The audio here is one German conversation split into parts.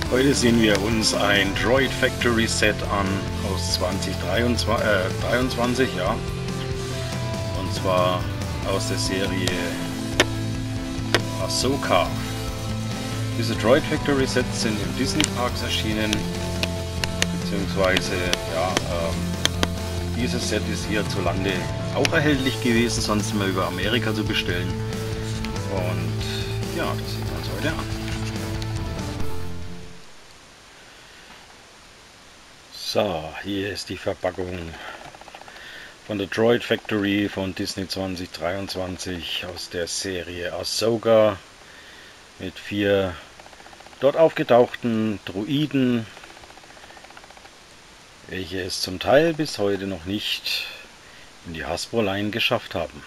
Heute sehen wir uns ein Droid Factory Set an aus 2023, ja. Und zwar aus der Serie Ahsoka. Diese Droid Factory Sets sind im Disney Parks erschienen, beziehungsweise ja, dieses Set ist hierzulande auch erhältlich gewesen, sonst immer über Amerika zu bestellen. Und ja, das sehen wir uns heute an. So, hier ist die Verpackung von der Droid Factory von Disney 2023 aus der Serie Ahsoka mit 4 dort aufgetauchten Droiden, welche es zum Teil bis heute noch nicht in die Hasbro-Line geschafft haben.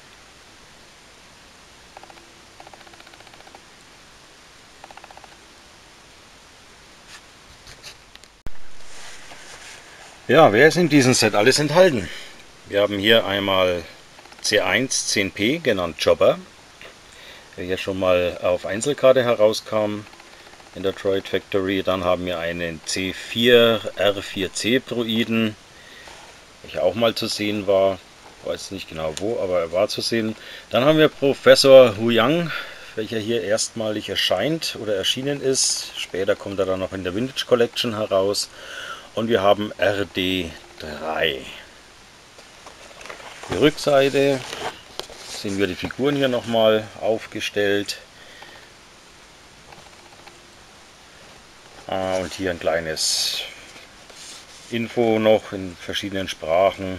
Ja, wer ist in diesem Set alles enthalten? Wir haben hier einmal C1 10P, genannt Chopper, der hier schon mal auf Einzelkarte herauskam in der Droid Factory. Dann haben wir einen C4 R4C Droiden, welcher auch mal zu sehen war. Ich weiß nicht genau wo, aber er war zu sehen. Dann haben wir Professor Huyang, welcher hier erstmalig erscheint oder erschienen ist. Später kommt er dann noch in der Vintage Collection heraus. Und wir haben RD3. Die Rückseite sehen wir die Figuren hier nochmal aufgestellt. Und hier ein kleines Info noch in verschiedenen Sprachen.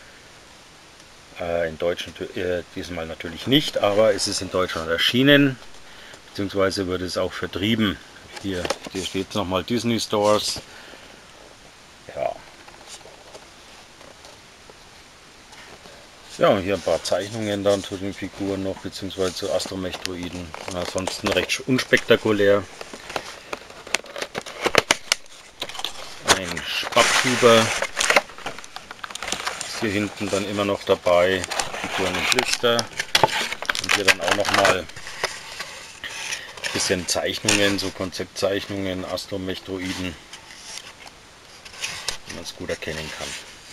In Deutsch diesmal natürlich nicht, aber es ist in Deutschland erschienen, beziehungsweise wird es auch vertrieben. Hier steht nochmal Disney Stores. Ja, und hier ein paar Zeichnungen dann zu den Figuren noch, beziehungsweise zu Astromech-Droiden. Ansonsten recht unspektakulär. Ein Spappschuber ist hier hinten dann immer noch dabei. Figuren im Blister. Und hier dann auch nochmal ein bisschen Zeichnungen, so Konzeptzeichnungen, Astromech-Droiden, wie man es gut erkennen kann.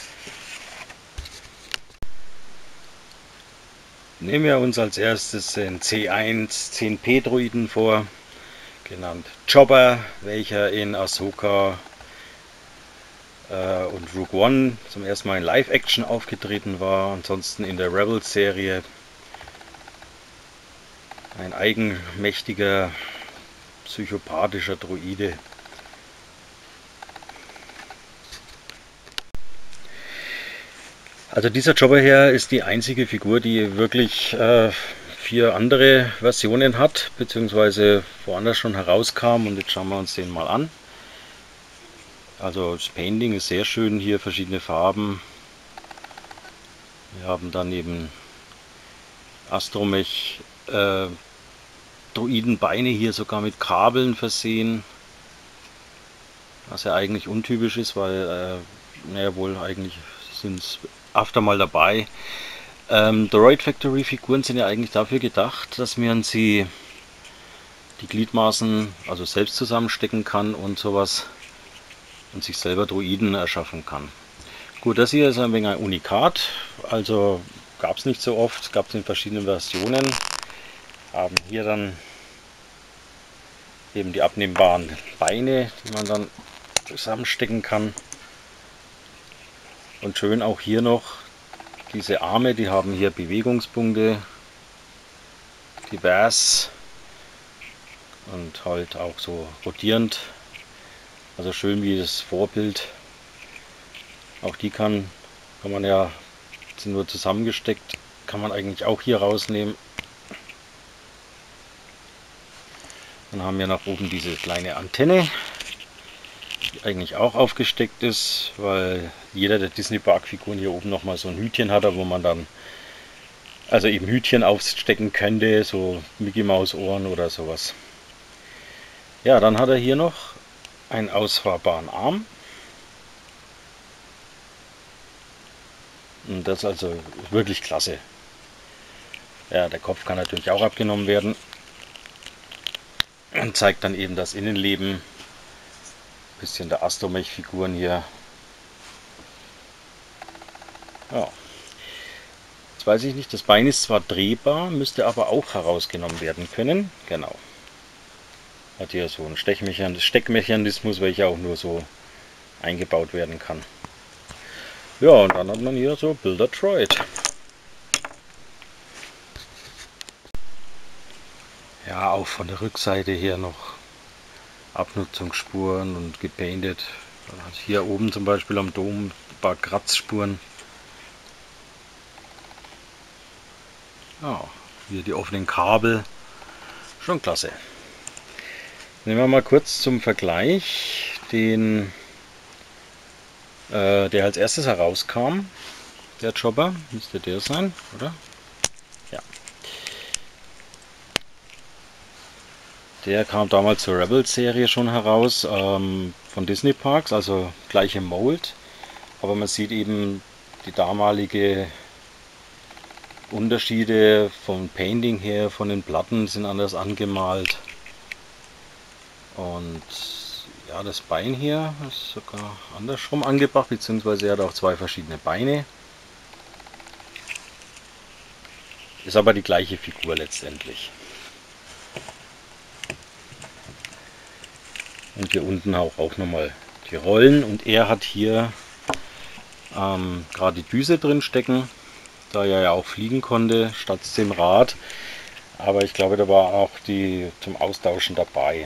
Nehmen wir uns als erstes den C1 10P Droiden vor, genannt Chopper, welcher in Ahsoka und Rogue One zum ersten Mal in Live-Action aufgetreten war. Ansonsten in der Rebels-Serie ein eigenmächtiger, psychopathischer Droide. Also dieser Chopper hier ist die einzige Figur, die wirklich 4 andere Versionen hat, beziehungsweise woanders schon herauskam, und jetzt schauen wir uns den mal an. Also das Painting ist sehr schön, hier verschiedene Farben. Wir haben dann eben Astromech Droidenbeine hier sogar mit Kabeln versehen, was ja eigentlich untypisch ist, weil naja, wohl eigentlich sind es öfter mal dabei. Droid Factory Figuren sind ja eigentlich dafür gedacht, dass man sie die Gliedmaßen also selbst zusammenstecken kann und sowas und sich selber Droiden erschaffen kann. Gut, das hier ist ein wenig ein Unikat, also gab es nicht so oft, gab es in verschiedenen Versionen. Haben hier dann eben die abnehmbaren Beine, die man dann zusammenstecken kann. Und schön auch hier noch diese Arme, die haben hier Bewegungspunkte, divers und halt auch so rotierend. Also schön wie das Vorbild. Auch die kann man ja, sind nur zusammengesteckt, kann man eigentlich auch hier rausnehmen. Dann haben wir nach oben diese kleine Antenne, die eigentlich auch aufgesteckt ist, weil jeder der Disney Park Figuren hier oben nochmal so ein Hütchen hat, wo man dann also eben Hütchen aufstecken könnte, so Mickey Maus Ohren oder sowas. Ja, dann hat er hier noch einen ausfahrbaren Arm. Und das ist also wirklich klasse. Ja, der Kopf kann natürlich auch abgenommen werden und zeigt dann eben das Innenleben bisschen der Astromech-Figuren hier. Ja. Jetzt weiß ich nicht, das Bein ist zwar drehbar, müsste aber auch herausgenommen werden können. Genau. Hat hier so einen Steckmechanismus, welcher auch nur so eingebaut werden kann. Ja, und dann hat man hier so Builder-Droid. Ja, auch von der Rückseite hier noch Abnutzungsspuren und gepainted. Man hat hier oben zum Beispiel am Dom ein paar Kratzspuren. Ja, hier die offenen Kabel. Schon klasse. Nehmen wir mal kurz zum Vergleich den, der als erstes herauskam. Der Chopper, müsste der sein, oder? Ja. Der kam damals zur Rebels-Serie schon heraus, von Disney Parks, also gleiche Mold. Aber man sieht eben die damalige Unterschiede vom Painting her, von den Platten sind anders angemalt. Und ja, das Bein hier ist sogar andersrum angebracht, beziehungsweise er hat auch zwei verschiedene Beine. Ist aber die gleiche Figur letztendlich. Und hier unten auch nochmal die Rollen. Und er hat hier gerade die Düse drin stecken, da er ja auch fliegen konnte statt dem Rad. Aber ich glaube, da war auch die zum Austauschen dabei.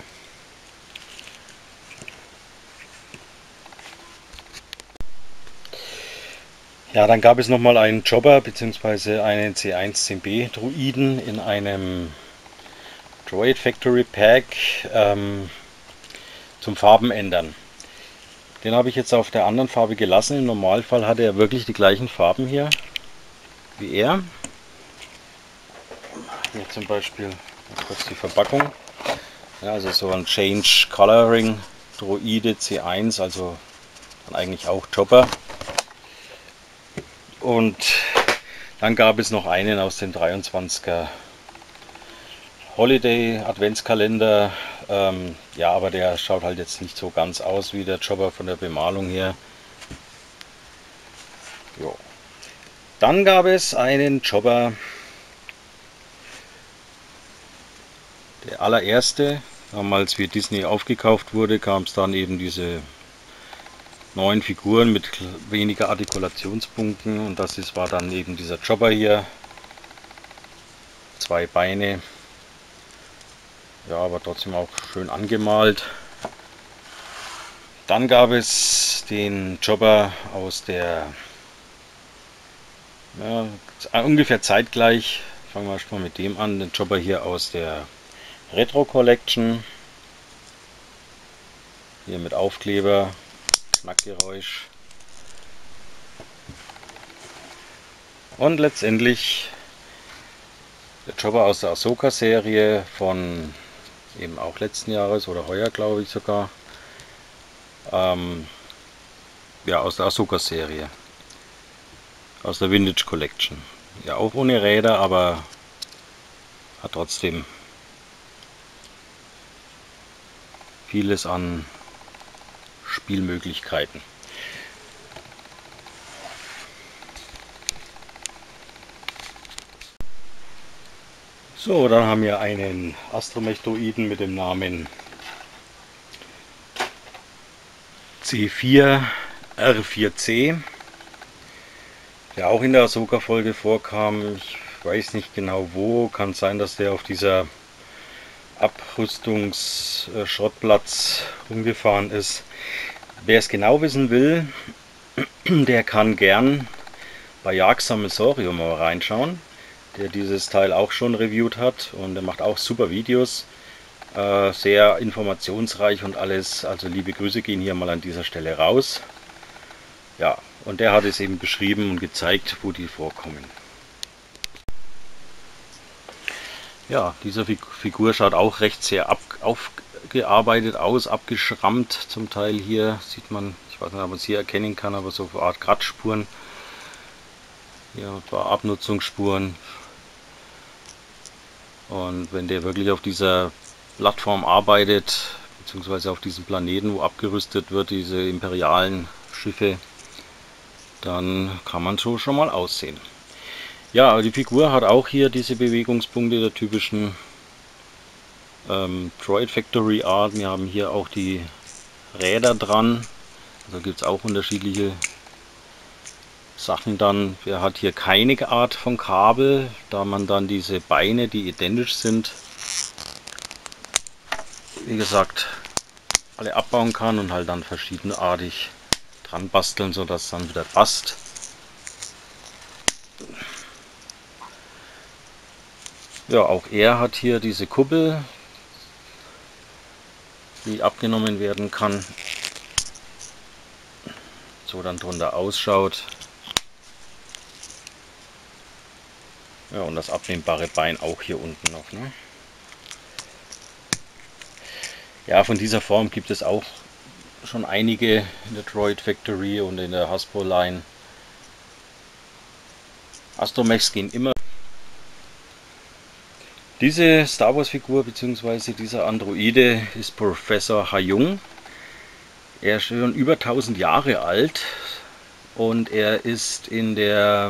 Ja, dann gab es nochmal einen Chopper bzw. einen C1-10B Druiden in einem Droid Factory Pack zum Farben ändern. Den habe ich jetzt auf der anderen Farbe gelassen. Im Normalfall hat er wirklich die gleichen Farben hier wie er. Hier zum Beispiel kurz die Verpackung. Ja, also so ein Change Coloring Droide C1, also dann eigentlich auch Chopper. Und dann gab es noch einen aus dem 23er Holiday Adventskalender. Ja, aber der schaut halt jetzt nicht so ganz aus wie der Chopper von der Bemalung her. Jo. Dann gab es einen Chopper, der allererste. Damals, wie Disney aufgekauft wurde, kam es dann eben diese neuen Figuren mit weniger Artikulationspunkten, und das war dann eben dieser Chopper hier. Zwei Beine. Ja, aber trotzdem auch schön angemalt. Dann gab es den Chopper aus der, ja, ungefähr zeitgleich, fangen wir erstmal mit dem an, den Chopper hier aus der Retro Collection. Hier mit Aufkleber, Knackgeräusch. Und letztendlich der Chopper aus der Ahsoka Serie von eben auch letzten Jahres oder heuer, glaube ich sogar. Ja, aus der Ahsoka Serie. Aus der Vintage Collection. Ja, auch ohne Räder, aber hat trotzdem vieles an Spielmöglichkeiten. So, dann haben wir einen Astromech Droiden mit dem Namen C4R4C, der auch in der Ahsoka-Folge vorkam. Ich weiß nicht genau wo, kann sein, dass der auf dieser Abrüstungsschrottplatz rumgefahren ist. Wer es genau wissen will, der kann gern bei Jagd Sammelsorium mal reinschauen, der dieses Teil auch schon reviewt hat, und der macht auch super Videos, sehr informationsreich und alles. Also liebe Grüße gehen hier mal an dieser Stelle raus. Ja, und der hat es eben beschrieben und gezeigt, wo die vorkommen. Ja, diese Figur schaut auch recht sehr aufgearbeitet aus, abgeschrammt zum Teil. Hier sieht man, ich weiß nicht, ob man es hier erkennen kann, aber so eine Art Kratzspuren. Hier ein paar Abnutzungsspuren. Und wenn der wirklich auf dieser Plattform arbeitet, beziehungsweise auf diesem Planeten, wo abgerüstet wird, diese imperialen Schiffe, dann kann man so schon mal aussehen. Ja, aber die Figur hat auch hier diese Bewegungspunkte der typischen Droid Factory Art. Wir haben hier auch die Räder dran, also gibt es auch unterschiedliche Sachen dann. Er hat hier keine Art von Kabel, da man dann diese Beine, die identisch sind, wie gesagt, alle abbauen kann und halt dann verschiedenartig dran basteln, sodass es dann wieder passt. Ja, auch er hat hier diese Kuppel, die abgenommen werden kann, so dann drunter ausschaut. Ja, und das abnehmbare Bein auch hier unten noch, ne? Ja, von dieser Form gibt es auch schon einige in der Droid Factory und in der Hasbro Line. Astromechs gehen immer. Diese Star Wars Figur bzw. dieser Androide ist Professor Hyung. Er ist schon über 1000 Jahre alt und er ist in der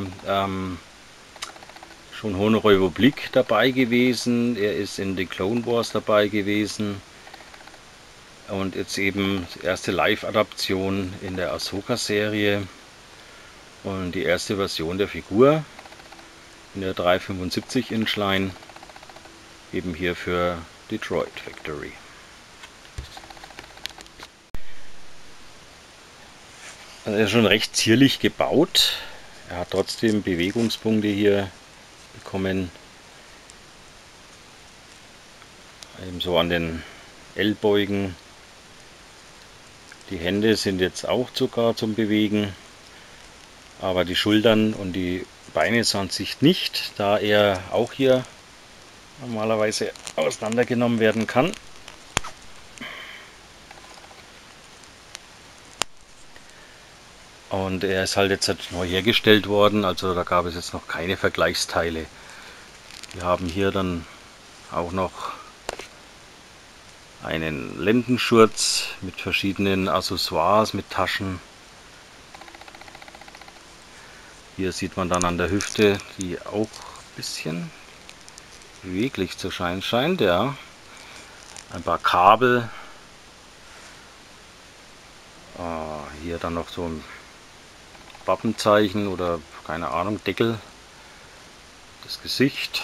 schon Hohen Republik dabei gewesen. Er ist in den Clone Wars dabei gewesen. Und jetzt eben die erste Live-Adaption in der Ahsoka-Serie und die erste Version der Figur in der 375 Inch Line, eben hier für die Droid Factory. Also er ist schon recht zierlich gebaut. Er hat trotzdem Bewegungspunkte hier bekommen, ebenso an den Ellbeugen. Die Hände sind jetzt auch sogar zum Bewegen, aber die Schultern und die Beine an sich nicht, da er auch hier normalerweise auseinandergenommen werden kann. Und er ist halt jetzt neu hergestellt worden, also da gab es jetzt noch keine Vergleichsteile. Wir haben hier dann auch noch einen Lendenschurz mit verschiedenen Accessoires, mit Taschen. Hier sieht man dann an der Hüfte, die auch ein bisschen beweglich zu sein scheint. Ja. Ein paar Kabel. Hier dann noch so ein Wappenzeichen oder keine Ahnung, Deckel. Das Gesicht.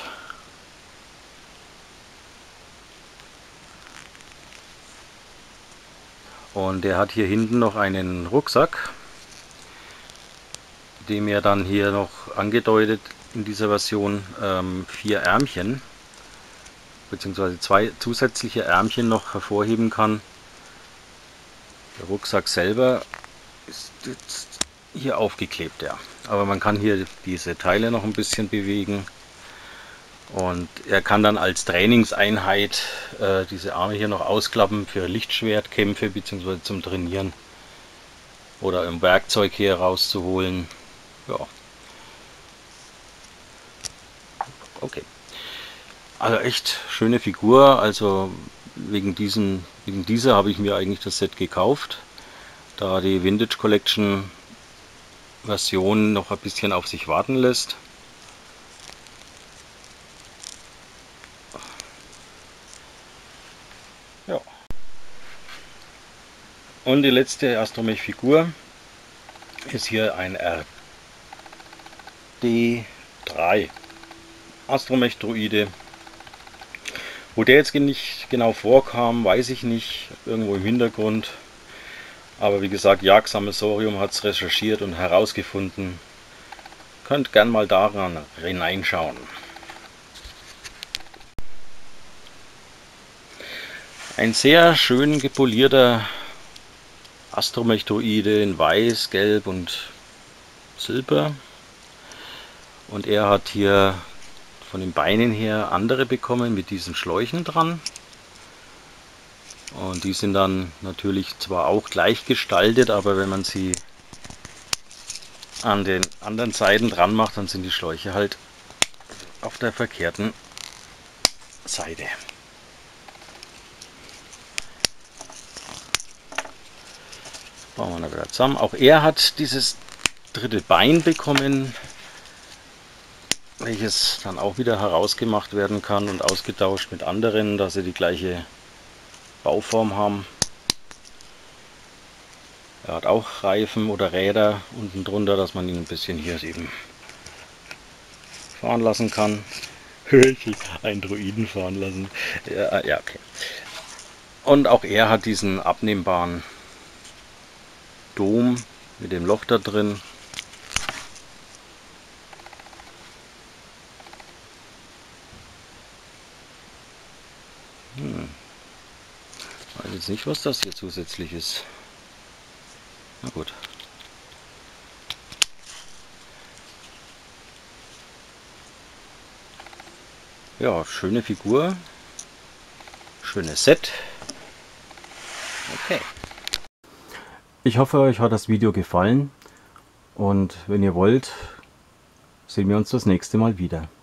Und er hat hier hinten noch einen Rucksack, dem er dann hier noch angedeutet in dieser Version 4 Ärmchen bzw. 2 zusätzliche Ärmchen noch hervorheben kann. Der Rucksack selber ist jetzt hier aufgeklebt, ja. Aber man kann hier diese Teile noch ein bisschen bewegen. Und er kann dann als Trainingseinheit diese Arme hier noch ausklappen für Lichtschwertkämpfe bzw. zum Trainieren oder im Werkzeug hier rauszuholen. Ja. Okay. Also echt schöne Figur. Also wegen dieser habe ich mir eigentlich das Set gekauft, da die Vintage Collection Version noch ein bisschen auf sich warten lässt. Ja. Und die letzte Astromech-Figur ist hier ein RD3 Astromech-Droide. Wo der jetzt nicht genau vorkam, weiß ich nicht, irgendwo im Hintergrund. Aber wie gesagt, Jagd Sammelsorium hat es recherchiert und herausgefunden. Könnt gern mal daran hineinschauen. Ein sehr schön gepolierter Astromech-Droide in Weiß, Gelb und Silber. Und er hat hier von den Beinen her andere bekommen mit diesen Schläuchen dran. Und die sind dann natürlich zwar auch gleich gestaltet, aber wenn man sie an den anderen Seiten dran macht, dann sind die Schläuche halt auf der verkehrten Seite. Bauen wir wieder zusammen. Auch er hat dieses dritte Bein bekommen, welches dann auch wieder herausgemacht werden kann und ausgetauscht mit anderen, dass sie die gleiche Bauform haben. Er hat auch Reifen oder Räder unten drunter, dass man ihn ein bisschen hier eben fahren lassen kann. Einen Druiden fahren lassen. Ja, okay. Und auch er hat diesen abnehmbaren Dom mit dem Loch da drin. Ich weiß jetzt nicht, was das hier zusätzlich ist. Na gut. Ja, schöne Figur. Schönes Set. Okay. Ich hoffe, euch hat das Video gefallen und wenn ihr wollt, sehen wir uns das nächste Mal wieder.